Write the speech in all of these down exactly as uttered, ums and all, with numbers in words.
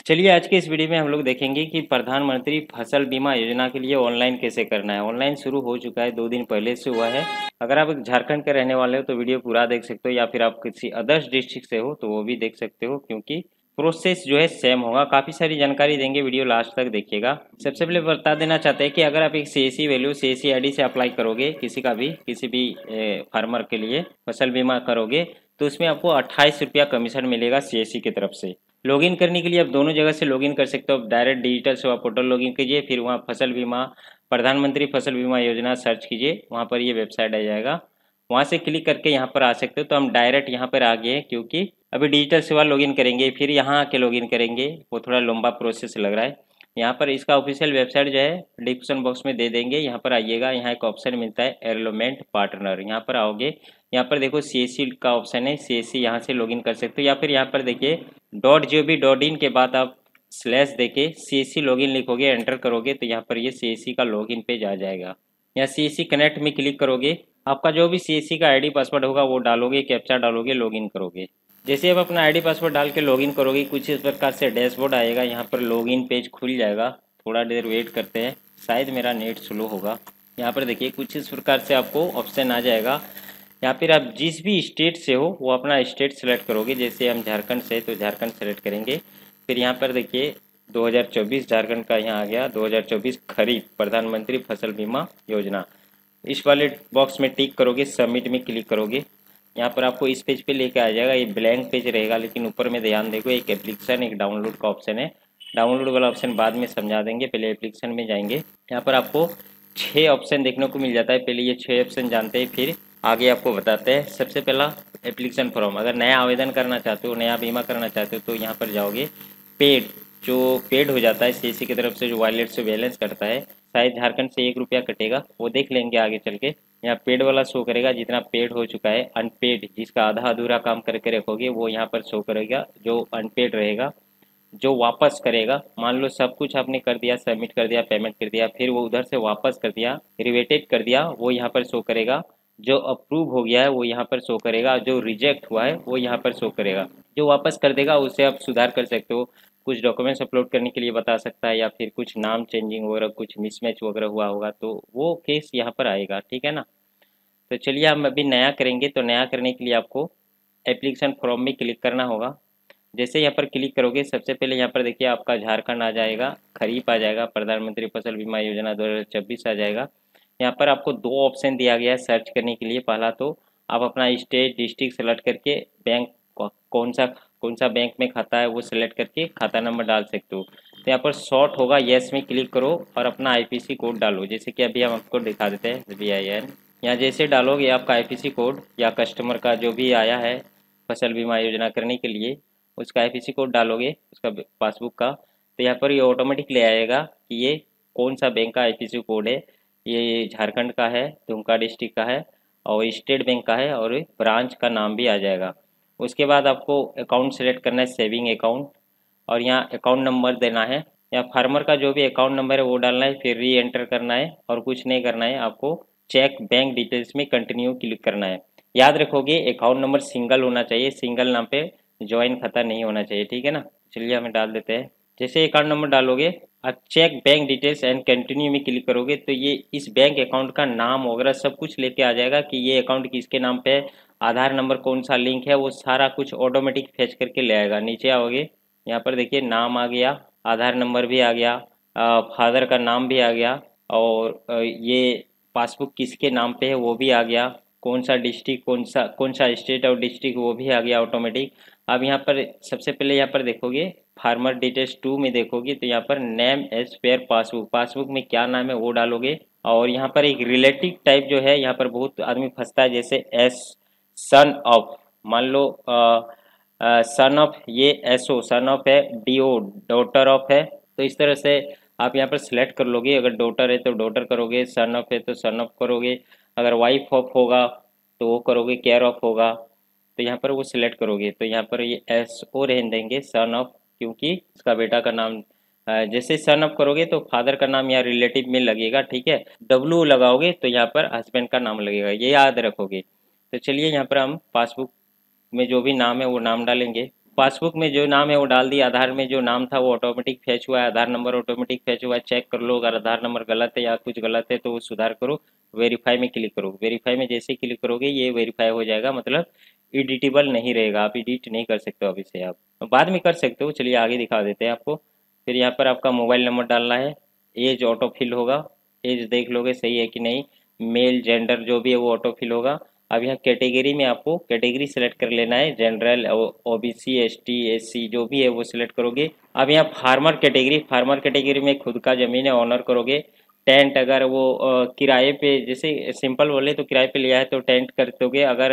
चलिए आज के इस वीडियो में हम लोग देखेंगे कि प्रधानमंत्री फसल बीमा योजना के लिए ऑनलाइन कैसे करना है। ऑनलाइन शुरू हो चुका है, दो दिन पहले से हुआ है। अगर आप झारखंड के रहने वाले हो तो वीडियो पूरा देख सकते हो, या फिर आप किसी अदर्स डिस्ट्रिक्ट से हो तो वो भी देख सकते हो, क्योंकि प्रोसेस जो है सेम होगा। काफ़ी सारी जानकारी देंगे, वीडियो लास्ट तक देखिएगा। सबसे पहले बता देना चाहते हैं कि अगर आप एक C S C value C S C I D से अप्लाई करोगे, किसी का भी किसी भी फार्मर के लिए फसल बीमा करोगे, तो उसमें आपको अट्ठाईस रुपया कमीशन मिलेगा सी एस सी की तरफ से। लॉगिन करने के लिए आप दोनों जगह से लॉगिन कर सकते हो। Direct digital Seva portal login कीजिए, फिर वहाँ फसल बीमा प्रधानमंत्री फसल बीमा योजना सर्च कीजिए, वहाँ पर ये वेबसाइट आ जाएगा। वहाँ से क्लिक करके यहाँ पर आ सकते हो। तो हम डायरेक्ट यहाँ पर आ गए हैं, क्योंकि अभी डिजिटल सेवा लॉगिन करेंगे, फिर यहाँ आके लॉगिन करेंगे, वो थोड़ा लंबा प्रोसेस लग रहा है। यहाँ पर इसका ऑफिशियल वेबसाइट जो है डिस्क्रिप्शन बॉक्स में दे देंगे। यहाँ पर आइएगा, यहाँ एक ऑप्शन मिलता है एनरोलमेंट पार्टनर, यहाँ पर आओगे। यहाँ पर देखो सी एस सी का ऑप्शन है, सी एस सी यहाँ से लॉगिन कर सकते हो, या फिर यहाँ पर देखिए dot G O V dot in के बाद आप स्लैश देके सी एस सी लॉगिन लिखोगे, एंटर करोगे तो यहाँ पर ये सी एस सी का लॉगिन पेज आ जाएगा। यहाँ सी एस सी कनेक्ट में क्लिक करोगे, आपका जो भी सी एस सी का आई डी पासवर्ड होगा वो डालोगे, कैप्चा डालोगे, लॉगिन करोगे। जैसे आप अपना आई डी पासवर्ड डाल के लॉगिन करोगे, कुछ इस प्रकार से डैशबोर्ड आएगा। यहाँ पर लॉगिन पेज खुल जाएगा। थोड़ा देर वेट करते हैं, शायद मेरा नेट स्लो होगा। यहाँ पर देखिए कुछ इस प्रकार से आपको ऑप्शन आ जाएगा। यहाँ पर आप जिस भी स्टेट से हो वो अपना स्टेट सेलेक्ट करोगे। जैसे हम झारखंड से तो झारखंड सेलेक्ट करेंगे। फिर यहाँ पर देखिए दो हज़ार चौबीस झारखंड का यहाँ आ गया, दो हज़ार चौबीस खरीफ प्रधानमंत्री फसल बीमा योजना। इस वाले बॉक्स में टिक करोगे, सबमिट में क्लिक करोगे। यहाँ पर आपको इस पेज पे लेके आ जाएगा। ये ब्लैंक पेज रहेगा, लेकिन ऊपर में ध्यान देखो एक एप्लीकेशन एक डाउनलोड का ऑप्शन है। डाउनलोड वाला ऑप्शन बाद में समझा देंगे, पहले एप्लीकेशन में जाएंगे। यहाँ पर आपको छः ऑप्शन देखने को मिल जाता है। पहले ये छः ऑप्शन जानते हैं, फिर आगे आपको बताते हैं। सबसे पहला एप्लीकेशन फॉर्म, अगर नया आवेदन करना चाहते हो, नया बीमा करना चाहते हो तो यहाँ पर जाओगे। पेड, जो पेड हो जाता है सी एस सी की तरफ से, जो वॉलेट से बैलेंस करता है, शायद झारखंड से एक रुपया कटेगा, वो देख लेंगे आगे चल के। यहाँ पेड वाला शो करेगा जितना पेड हो चुका है। अनपेड जिसका आधा अधूरा काम करके रखोगे वो यहाँ पर शो करेगा, जो अनपेड रहेगा। जो वापस करेगा, मान लो सब कुछ आपने कर दिया, सबमिट कर दिया, पेमेंट कर दिया, फिर वो उधर से वापस कर दिया, रिवेटेड कर दिया, वो यहाँ पर शो करेगा। जो अप्रूव हो गया है वो यहाँ पर शो करेगा, जो रिजेक्ट हुआ है वो यहाँ पर शो करेगा। जो वापस कर देगा उससे आप सुधार कर सकते हो, कुछ डॉक्यूमेंट्स अपलोड करने के लिए बता सकता है, या फिर कुछ नाम चेंजिंग वगैरह, कुछ मिसमैच वगैरह हुआ होगा तो वो केस यहाँ पर आएगा, ठीक है ना। तो चलिए हम अभी नया करेंगे। तो नया करने के लिए आपको एप्लीकेशन फॉर्म में क्लिक करना होगा। जैसे यहाँ पर क्लिक करोगे, सबसे पहले यहाँ पर देखिए आपका झारखंड आ जाएगा, खरीफ आ जाएगा, प्रधानमंत्री फसल बीमा योजना दो हज़ार चौबीस आ जाएगा। यहाँ पर आपको दो ऑप्शन दिया गया है सर्च करने के लिए। पहला तो आप अपना स्टेट डिस्ट्रिक्ट सेलेक्ट करके बैंक कौन सा कौन सा बैंक में खाता है वो सिलेक्ट करके खाता नंबर डाल सकते हो। तो यहाँ पर शॉर्ट होगा, येस में क्लिक करो और अपना आई पी सी कोड डालो। जैसे कि अभी हम आपको दिखा देते हैं, वी आई एन। यहाँ जैसे डालोगे आपका आई पी सी कोड या कस्टमर का जो भी आया है फसल बीमा योजना करने के लिए, उसका आई पी सी कोड डालोगे, उसका पासबुक का। तो यहाँ पर ये ऑटोमेटिक ले आएगा कि ये कौन सा बैंक का आई पी सी कोड है। ये झारखंड का है, दुमका डिस्ट्रिक्ट का है, और स्टेट बैंक का है, और ब्रांच का नाम भी आ जाएगा। उसके बाद आपको अकाउंट सेलेक्ट करना है, सेविंग अकाउंट, और यहाँ अकाउंट नंबर देना है। या फार्मर का जो भी अकाउंट नंबर है वो डालना है, फिर री एंटर करना है, और कुछ नहीं करना है। आपको चेक बैंक डिटेल्स में कंटिन्यू क्लिक करना है। याद रखोगे अकाउंट नंबर सिंगल होना चाहिए, सिंगल नाम पे ज्वाइन खाता नहीं होना चाहिए, ठीक है ना। चलिए हमें डाल देते हैं। जैसे अकाउंट नंबर डालोगे, आप check bank details and continue में क्लिक करोगे तो ये इस बैंक अकाउंट का नाम वगैरह सब कुछ लेके आ जाएगा कि ये अकाउंट किसके नाम पे है, आधार नंबर कौन सा लिंक है, वो सारा कुछ ऑटोमेटिक फेच करके ले आएगा। नीचे आओगे, यहाँ पर देखिए नाम आ गया, आधार नंबर भी आ गया, फादर का नाम भी आ गया, और आ, ये पासबुक किसके नाम पे है वो भी आ गया, कौन सा डिस्ट्रिक्ट, कौन सा कौन सा स्टेट और डिस्ट्रिक्ट वो भी आ गया ऑटोमेटिक। अब यहाँ पर सबसे पहले यहाँ पर देखोगे फार्मर डिटेल्स टू में देखोगे तो यहाँ पर name as per passbook, passbook में क्या नाम है वो डालोगे। और यहाँ पर एक रिलेटिव टाइप जो है, यहाँ पर बहुत आदमी फंसता है, जैसे एस सन ऑफ, मान लो सन ऑफ, ये एस ओ सन ऑफ है, डी ओ डॉटर ऑफ है। तो इस तरह से आप यहाँ पर सिलेक्ट कर लोगे। अगर डॉटर है तो डॉटर करोगे, सन ऑफ है तो सन ऑफ करोगे, अगर वाइफ ऑफ होगा तो वो करोगे, केयर ऑफ होगा तो यहाँ पर वो सिलेक्ट करोगे। तो यहाँ पर ये एस ओ रहने देंगे, सन ऑफ, क्योंकि इसका बेटा का नाम जैसे सन ऑफ करोगे तो फादर का नाम यहाँ रिलेटिव में लगेगा, ठीक है। डब्लू लगाओगे तो यहाँ पर हस्बैंड का नाम लगेगा, ये याद रखोगे। तो चलिए यहाँ पर हम पासबुक में जो भी नाम है वो नाम डालेंगे। पासबुक में जो नाम है वो डाल दिया, आधार में जो नाम था वो ऑटोमेटिक फैच हुआ है, आधार नंबर ऑटोमेटिक फैच हुआ है। चेक कर लो, अगर आधार नंबर गलत है या कुछ गलत है तो वो सुधार करो। वेरीफाई में क्लिक करो, वेरीफाई में जैसे क्लिक करोगे ये वेरीफाई हो जाएगा, मतलब एडिटेबल नहीं रहेगा, आप एडिट नहीं कर सकते हो अभी से, आप बाद में कर सकते हो। चलिए आगे दिखा देते हैं आपको। फिर यहाँ पर आपका मोबाइल नंबर डालना है, एज ऑटो फिल होगा, एज देख लोगे सही है कि नहीं, मेल जेंडर जो भी है वो ऑटो फिल होगा। अब यहाँ कैटेगरी में आपको कैटेगरी सेलेक्ट कर लेना है, जनरल, ओबीसी, एसटी, एससी जो भी है वो सिलेक्ट करोगे। अब यहाँ फार्मर कैटेगरी, फार्मर कैटेगरी में खुद का ज़मीन है ऑनर करोगे। टेंट अगर वो अ, किराए पे, जैसे सिंपल बोले तो किराए पे लिया है तो टेंट कर दोगे। अगर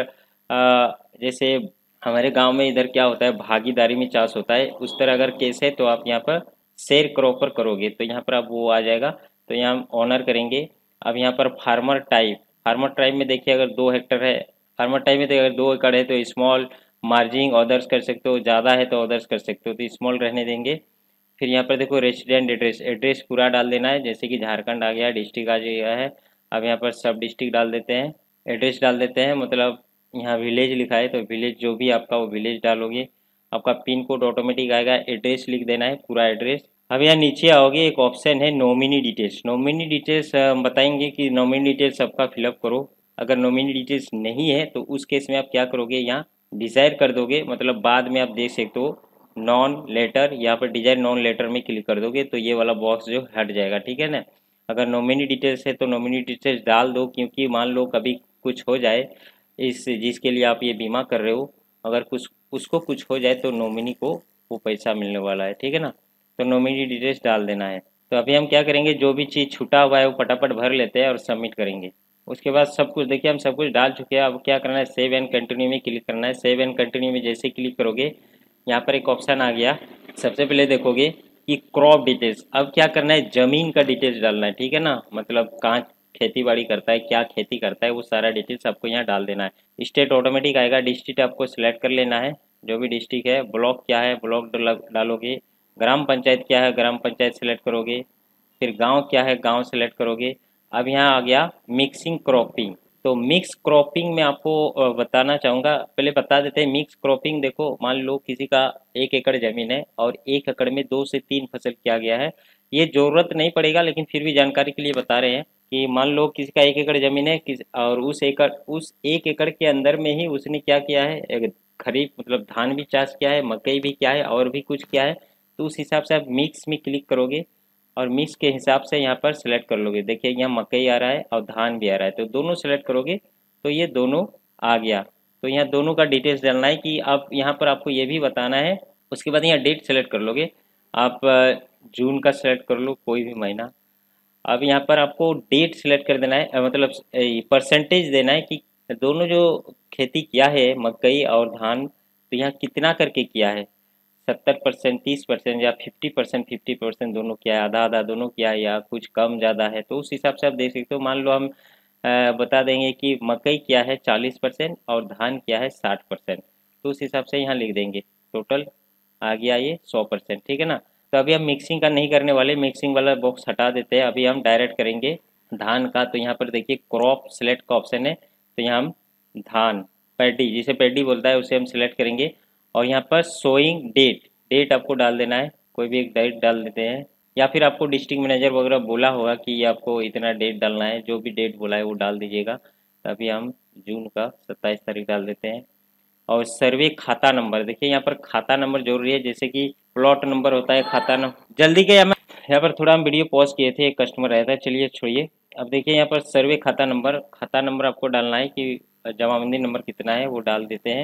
अ, जैसे हमारे गांव में इधर क्या होता है, भागीदारी में चाष होता है, उस तरह अगर केस है तो आप यहाँ पर शेयर क्रॉपर करोगे तो यहाँ पर आप वो आ जाएगा, तो यहाँ हम ऑनर करेंगे। अब यहाँ पर फार्मर टाइप, फार्मर टाइप में देखिए अगर दो हेक्टर है, फार्मर टाइप में तो अगर दो एकड़ है तो स्मॉल मार्जिन ऑदर्स कर सकते हो, ज़्यादा है तो ऑदर्स कर सकते हो, तो स्मॉल रहने देंगे। फिर यहाँ पर देखो रेसिडेंट एड्रेस, एड्रेस पूरा डाल देना है, जैसे कि झारखंड आ गया, डिस्ट्रिक्ट आ गया है। अब यहाँ पर सब डिस्ट्रिक्ट डाल देते हैं, एड्रेस डाल देते हैं, मतलब यहाँ विलेज लिखा है तो विलेज जो भी आपका वो विलेज डालोगे। आपका पिन कोड ऑटोमेटिक आएगा, एड्रेस लिख देना है पूरा एड्रेस। अब यहाँ नीचे आओगे, एक ऑप्शन है नॉमिनी डिटेल्स, नॉमिनी डिटेल्स हम बताएंगे कि नॉमिनी डिटेल्स सबका फिलअप करो। अगर नॉमिनी डिटेल्स नहीं है तो उस केस में आप क्या करोगे, यहाँ डिज़ायर कर दोगे, मतलब बाद में आप देख सकते हो नॉन लेटर, यहाँ पर डिजायर नॉन लेटर में क्लिक कर दोगे तो ये वाला बॉक्स जो हट जाएगा, ठीक है ना। अगर नॉमिनी डिटेल्स है तो नॉमिनी डिटेल्स डाल दो, क्योंकि मान लो कभी कुछ हो जाए, इस जिसके लिए आप ये बीमा कर रहे हो, अगर कुछ उसको कुछ हो जाए तो नॉमिनी को वो पैसा मिलने वाला है, ठीक है ना। तो नॉमिनी डिटेल्स डाल देना है। तो अभी हम क्या करेंगे, जो भी चीज़ छूटा हुआ है वो फटाफट भर लेते हैं और सबमिट करेंगे। उसके बाद सब कुछ देखिए हम सब कुछ डाल चुके हैं। अब क्या करना है, सेव एंड कंटिन्यू में क्लिक करना है। सेव एंड कंटिन्यू में जैसे क्लिक करोगे यहाँ पर एक ऑप्शन आ गया, सबसे पहले देखोगे कि क्रॉप डिटेल्स। अब क्या करना है, ज़मीन का डिटेल्स डालना है, ठीक है ना, मतलब कहाँ खेती बाड़ी करता है, क्या खेती करता है, वो सारा डिटेल्स आपको यहाँ डाल देना है। स्टेट ऑटोमेटिक आएगा, डिस्ट्रिक्ट आपको सिलेक्ट कर लेना है, जो भी डिस्ट्रिक्ट है। ब्लॉक क्या है, ब्लॉक डालोगे। ग्राम पंचायत क्या है, ग्राम पंचायत सेलेक्ट करोगे। फिर गांव क्या है, गांव सेलेक्ट करोगे। अब यहाँ आ गया मिक्सिंग क्रॉपिंग, तो मिक्स क्रॉपिंग में आपको अ, बताना चाहूँगा, पहले बता देते हैं। मिक्स क्रॉपिंग देखो, मान लो किसी का एक एकड़ ज़मीन है और एक एकड़ में दो से तीन फसल किया गया है, ये ज़रूरत नहीं पड़ेगा लेकिन फिर भी जानकारी के लिए बता रहे हैं कि मान लो किसी का एक एकड़ ज़मीन है किस, और उस एकड़ उस एक एकड़ के अंदर में ही उसने क्या किया है, एक खरीफ मतलब धान भी चाष किया है, मकई भी किया है और भी कुछ किया है, तो उस हिसाब से आप मिक्स में क्लिक करोगे और मिक्स के हिसाब से यहाँ पर सेलेक्ट कर लोगे। देखिए यहाँ मकई आ रहा है और धान भी आ रहा है, तो दोनों सेलेक्ट करोगे तो ये दोनों आ गया। तो यहाँ दोनों का डिटेल्स डालना है कि आप यहाँ पर आपको ये भी बताना है। उसके बाद यहाँ डेट सेलेक्ट कर लोगे, आप अ, जून का सेलेक्ट कर लो, कोई भी महीना। अब यहाँ पर आपको डेट सेलेक्ट कर देना है, अ, मतलब परसेंटेज देना है कि दोनों जो खेती किया है मकई और धान, तो यहाँ कितना करके किया है, सत्तर परसेंट, तीस परसेंट, या फिफ्टी परसेंट, फिफ्टी परसेंट दोनों किया है, आधा आधा दोनों किया है, या कुछ कम ज़्यादा है, तो उस हिसाब से आप देख सकते हो। मान लो हम अ, बता देंगे कि मकई क्या है चालीस परसेंट, और धान क्या है साठ परसेंट, तो उस हिसाब से यहाँ लिख देंगे। टोटल आ गया ये सौ परसेंट, ठीक है ना। तो अभी हम मिक्सिंग का नहीं करने वाले, मिक्सिंग वाला बॉक्स हटा देते हैं, अभी हम डायरेक्ट करेंगे धान का। तो यहाँ पर देखिए क्रॉप सेलेक्ट का ऑप्शन है, तो यहाँ हम धान पैडी, जिसे पैडी बोलता है उसे हम सिलेक्ट करेंगे। और यहाँ पर सोइंग डेट, डेट आपको डाल देना है, कोई भी एक डेट डाल देते हैं, या फिर आपको डिस्ट्रिक्ट मैनेजर वगैरह बोला होगा कि ये आपको इतना डेट डालना है, जो भी डेट बोला है वो डाल दीजिएगा। तो अभी हम जून का सत्ताईस तारीख डाल देते हैं। और सर्वे खाता नंबर, देखिए यहाँ पर खाता नंबर जरूरी है, जैसे कि प्लॉट नंबर होता है, खाता नंबर। जल्दी के मैं यहाँ पर थोड़ा हम वीडियो पॉज किए थे, एक कस्टमर आया था, चलिए छोड़िए। अब देखिए यहाँ पर सर्वे खाता नंबर, खाता नंबर आपको डालना है कि जमाबंदी नंबर कितना है वो डाल देते हैं।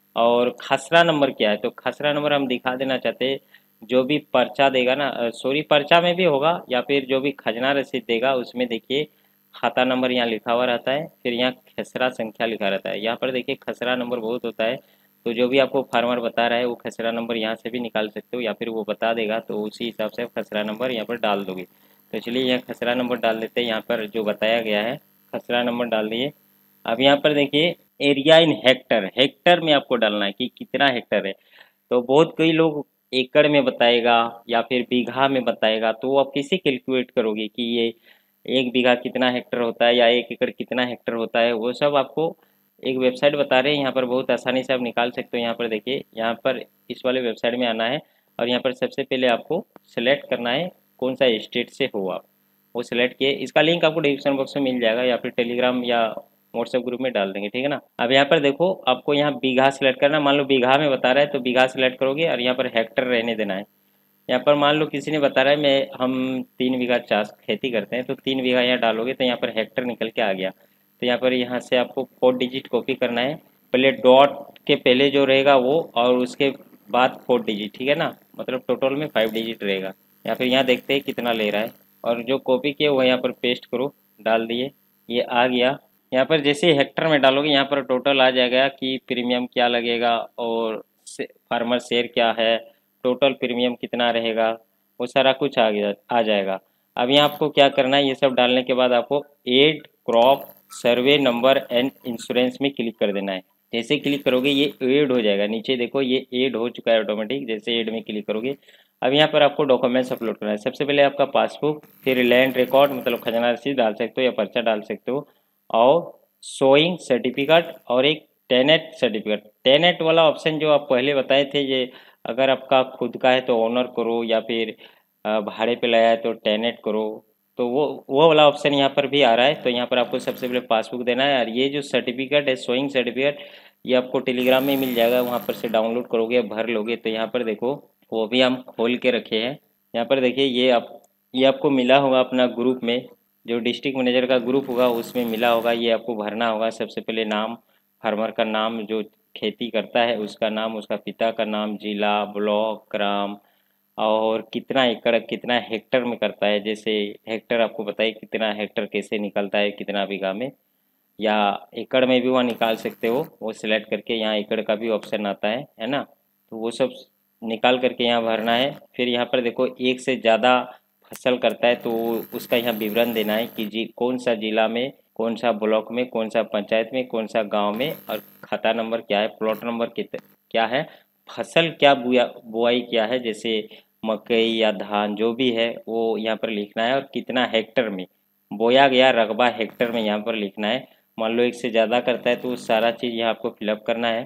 और खसरा नंबर क्या है, तो खसरा नंबर हम दिखा देना चाहते हैं, जो भी पर्चा देगा ना, सॉरी पर्चा में भी होगा, या फिर जो भी खजना रसीद देगा उसमें देखिए खाता नंबर यहाँ लिखा हुआ रहता है, फिर यहाँ खसरा संख्या लिखा रहता है। यहाँ पर देखिए खसरा नंबर बहुत होता है, तो जो भी आपको फार्मर बता रहा है वो खसरा नंबर यहाँ से भी निकाल सकते हो, या फिर वो बता देगा तो उसी हिसाब से खसरा नंबर यहाँ पर डाल दोगे। तो चलिए यहाँ खसरा नंबर डाल देते हैं, यहाँ पर जो बताया गया है खसरा नंबर डाल दिए। अब यहाँ पर देखिए एरिया इन हेक्टर, हेक्टर में आपको डालना है कि कितना हेक्टर है। तो बहुत कई लोग एकड़ में बताएगा या फिर बीघा में बताएगा, तो आप कैसे कैलकुलेट करोगे कि ये एक बीघा कितना हेक्टर होता है या एक एकड़ कितना हेक्टर होता है, वो सब आपको एक वेबसाइट बता रहे हैं, यहाँ पर बहुत आसानी से आप निकाल सकते हो। यहाँ पर देखिए, यहाँ पर इस वाले वेबसाइट में आना है और यहाँ पर सबसे पहले आपको सेलेक्ट करना है कौन सा स्टेट से हो आप, वो सिलेक्ट किए। इसका लिंक आपको डिस्क्रिप्शन बॉक्स में मिल जाएगा या फिर टेलीग्राम या व्हाट्सएप ग्रुप में डाल देंगे, ठीक है ना। अब यहाँ पर देखो, आपको यहाँ बीघा सिलेक्ट करना, मान लो बीघा में बता रहा है तो बीघा सिलेक्ट करोगे और यहाँ पर हेक्टर रहने देना है। यहाँ पर मान लो किसी ने बता रहा है मैं हम तीन बीघा चास खेती करते हैं, तो तीन बीघा यहाँ डालोगे तो यहाँ पर हेक्टर निकल के आ गया। तो यहाँ पर यहाँ से आपको फोर डिजिट कॉपी करना है, पहले डॉट के पहले जो रहेगा वो और उसके बाद फोर डिजिट, ठीक है ना, मतलब टोटल में फाइव डिजिट रहेगा। या फिर यहाँ देखते हैं कितना ले रहा है और जो कॉपी किए वो यहाँ पर पेस्ट करो, डाल दिए, ये आ गया। यहाँ पर जैसे हेक्टर में डालोगे यहाँ पर टोटल आ जाएगा कि प्रीमियम क्या लगेगा और फार्मर शेयर क्या है, टोटल प्रीमियम कितना रहेगा, वो सारा कुछ आ गया आ जाएगा। अब यहाँ आपको क्या करना है, ये सब डालने के बाद आपको add crop survey number and insurance में क्लिक कर देना है। जैसे क्लिक करोगे ये ऐड हो जाएगा, नीचे देखो ये ऐड हो चुका है ऑटोमेटिक। जैसे ऐड में क्लिक करोगे, अब यहाँ पर आपको डॉक्यूमेंट्स अपलोड करना है। सबसे पहले आपका पासबुक, फिर लैंड रिकॉर्ड मतलब खजाना रसीद डाल सकते हो या पर्चा डाल सकते हो, और शोइंग सर्टिफिकेट और एक टेनेट सर्टिफिकेट। टेनेट वाला ऑप्शन जो आप पहले बताए थे, ये अगर आपका खुद का है तो ओनर करो या फिर भाड़े पे लाया है तो टेनेट करो, तो वो वो वाला ऑप्शन यहाँ पर भी आ रहा है। तो यहाँ पर आपको सबसे पहले पासबुक देना है और ये जो सर्टिफिकेट है शोइंग सर्टिफिकेट, ये आपको टेलीग्राम में मिल जाएगा, वहाँ पर से डाउनलोड करोगे भर लोगे। तो यहाँ पर देखो वो भी हम खोल के रखे हैं। यहाँ पर देखिए ये आप ये आपको मिला होगा अपना ग्रुप में, जो डिस्ट्रिक्ट मैनेजर का ग्रुप होगा उसमें मिला होगा। ये आपको भरना होगा। सबसे पहले नाम, फार्मर का नाम, जो खेती करता है उसका नाम, उसका पिता का नाम, जिला, ब्लॉक, ग्राम, और कितना एकड़ कितना हेक्टर में करता है। जैसे हेक्टर आपको बताइए कितना हेक्टर कैसे निकलता है, कितना बीघा में, या एकड़ में भी वहाँ निकाल सकते हो। वो सिलेक्ट करके यहाँ एकड़ का भी ऑप्शन आता है है ना, तो वो सब निकाल करके यहाँ भरना है। फिर यहाँ पर देखो एक से ज़्यादा फसल करता है तो उसका यहाँ विवरण देना है कि जी कौन सा जिला में, कौन सा ब्लॉक में, कौन सा पंचायत में, कौन सा गांव में, और खाता नंबर क्या है, प्लॉट नंबर कित क्या है, फसल क्या बुआ बुआई क्या है, जैसे मकई या धान जो भी है वो यहाँ पर लिखना है, और कितना हेक्टर में बोया गया रकबा हेक्टर में यहाँ पर लिखना है। मान लो एक से ज़्यादा करता है तो सारा चीज़ यहाँ आपको फिलअप करना है,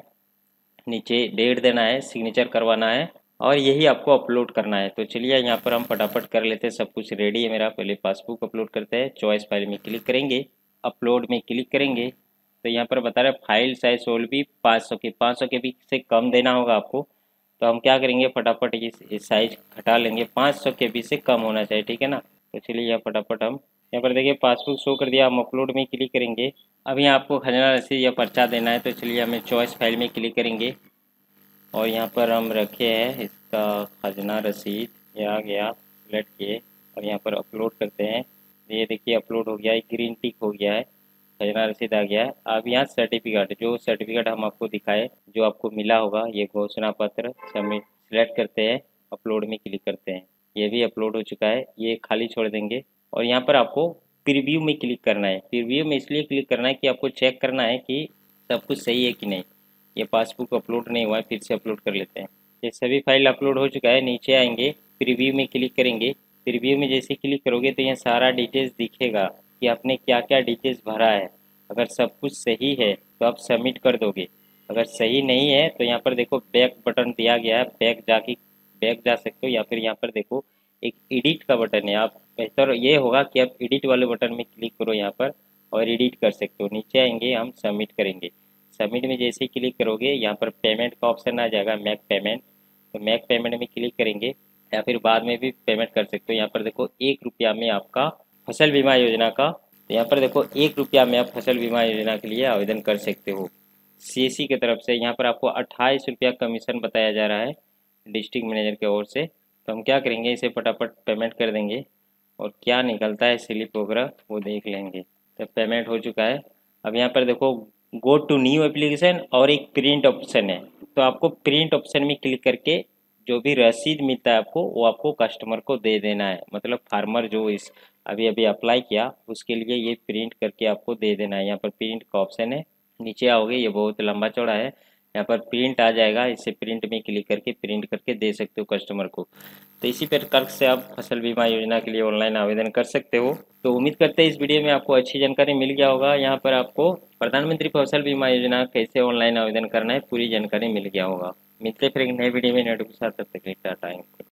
नीचे डेट देना है, सिग्नेचर करवाना है और यही आपको अपलोड करना है। तो चलिए यहाँ पर हम फटाफट कर लेते हैं, सब कुछ रेडी है मेरा। पहले पासबुक अपलोड करते हैं, चॉइस फाइल में क्लिक करेंगे, अपलोड में क्लिक करेंगे तो यहाँ पर बता रहा है फाइल साइज सोल भी पाँच सौ के पाँच सौ के बी से कम देना होगा आपको। तो हम क्या करेंगे, फटाफट ये साइज घटा लेंगे, पाँच सौ के बी से कम होना चाहिए, ठीक है ना। तो चलिए यहाँ फटाफट हम यहाँ पर देखिए पासबुक शो कर दिया, हम अपलोड में क्लिक करेंगे। अब यहाँ आपको खजाना रसीद या पर्चा देना है, तो चलिए हमें चॉइस फाइल में क्लिक करेंगे और यहाँ पर हम रखे हैं इसका खजाना रसीद, ये आ गया, सेलेक्ट किए और यहाँ पर अपलोड करते हैं। ये देखिए अपलोड हो गया है, ग्रीन टिक हो गया है, खजाना रसीद आ गया है। अब यहाँ सर्टिफिकेट, जो सर्टिफिकेट हम आपको दिखाए जो आपको मिला होगा, ये घोषणा पत्र सबमिट, सेलेक्ट करते हैं, अपलोड में क्लिक करते हैं, ये भी अपलोड हो चुका है, ये खाली छोड़ देंगे। और यहाँ पर आपको प्रीव्यू में क्लिक करना है। प्रीव्यू में इसलिए क्लिक करना है कि आपको चेक करना है कि सब कुछ सही है कि नहीं। ये पासबुक अपलोड नहीं हुआ है, फिर से अपलोड कर लेते हैं। ये सभी फाइल अपलोड हो चुका है, नीचे आएंगे, प्रीव्यू में क्लिक करेंगे। प्रीव्यू में जैसे क्लिक करोगे तो यहाँ सारा डिटेल्स दिखेगा कि आपने क्या क्या डिटेल्स भरा है। अगर सब कुछ सही है तो आप सबमिट कर दोगे, अगर सही नहीं है तो यहाँ पर देखो बैक बटन दिया गया है, बैक जाके बैक जा सकते हो, या फिर यहाँ पर देखो एक एडिट का बटन है। आप बेहतर ये होगा कि आप एडिट वाले बटन में क्लिक करो यहाँ पर और एडिट कर सकते हो। नीचे आएंगे, हम सबमिट करेंगे। सबमिट में जैसे ही क्लिक करोगे यहाँ पर पेमेंट का ऑप्शन आ जाएगा, मैक पेमेंट, तो मैक पेमेंट में क्लिक करेंगे या फिर बाद में भी पेमेंट कर सकते हो। यहाँ पर देखो एक रुपया में आपका फसल बीमा योजना का, तो यहाँ पर देखो एक रुपया में आप फसल बीमा योजना के लिए आवेदन कर सकते हो सीएससी की तरफ से। यहाँ पर आपको अट्ठाईस रुपया कमीशन बताया जा रहा है डिस्ट्रिक्ट मैनेजर की ओर से। तो हम क्या करेंगे, इसे फटाफट पेमेंट कर देंगे और क्या निकलता है स्लिप वगैरह वो देख लेंगे। तो पेमेंट हो चुका है। अब यहाँ पर देखो गो टू न्यू एप्लीकेशन और एक प्रिंट ऑप्शन है, तो आपको प्रिंट ऑप्शन में क्लिक करके जो भी रसीद मिलता है आपको वो आपको कस्टमर को दे देना है। मतलब फार्मर जो इस अभी अभी अप्लाई किया उसके लिए ये प्रिंट करके आपको दे देना है। यहाँ पर प्रिंट का ऑप्शन है, नीचे आओगे, ये बहुत लंबा चौड़ा है, यहाँ पर प्रिंट आ जाएगा, इसे प्रिंट में क्लिक करके प्रिंट करके दे सकते हो कस्टमर को। तो इसी प्रकार से आप फसल बीमा योजना के लिए ऑनलाइन आवेदन कर सकते हो। तो उम्मीद करते हैं इस वीडियो में आपको अच्छी जानकारी मिल गया होगा। यहाँ पर आपको प्रधानमंत्री फसल बीमा योजना कैसे ऑनलाइन आवेदन करना है पूरी जानकारी मिल गया होगा। मिलते फिर एक नए वीडियो में नए के साथ, तब तक के लिए टाटा।